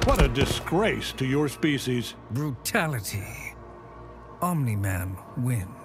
What a disgrace to your species. Brutality. Omni-Man wins.